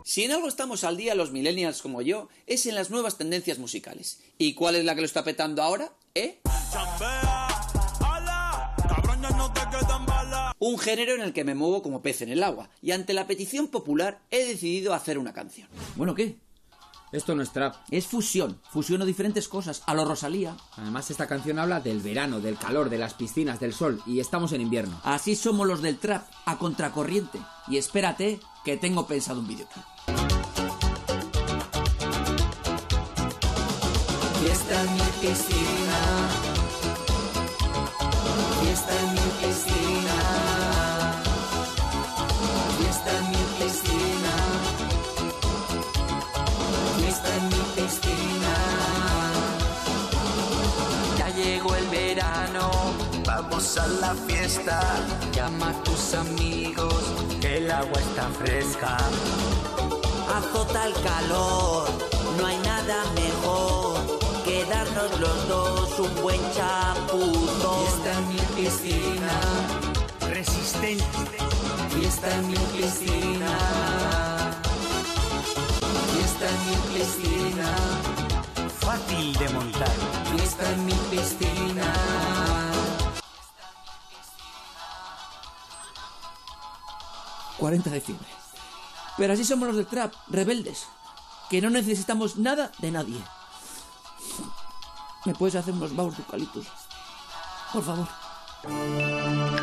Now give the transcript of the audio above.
Si en algo estamos al día los millennials como yo, es en las nuevas tendencias musicales. ¿Y cuál es la que lo está petando ahora? Un género en el que me muevo como pez en el agua, y ante la petición popular he decidido hacer una canción. Bueno, ¿qué? Esto no es trap. Es fusión. Fusiono diferentes cosas, a lo Rosalía. Además, esta canción habla del verano, del calor, de las piscinas, del sol, y estamos en invierno. Así somos los del trap, a contracorriente. Y espérate, que tengo pensado un videoclip. Fiesta en mi piscina. Fiesta en mi piscina. Fiesta en mi piscina. Fiesta en mi piscina. Ya llegó el verano. Vamos a la fiesta. Llama a tus amigos. Que el agua está fresca. Azota el calor. No hay nada mejor que darnos los dos un buen chapuzón. Fiesta en mi piscina. Resistente. Fiesta en mi piscina. Fiesta en mi piscina. Fácil de montar. Fiesta en mi piscina. 40 de diciembre. Pero así somos los del trap, rebeldes, que no necesitamos nada de nadie. ¿Me puedes hacer unos baús de eucaliptus? Por favor.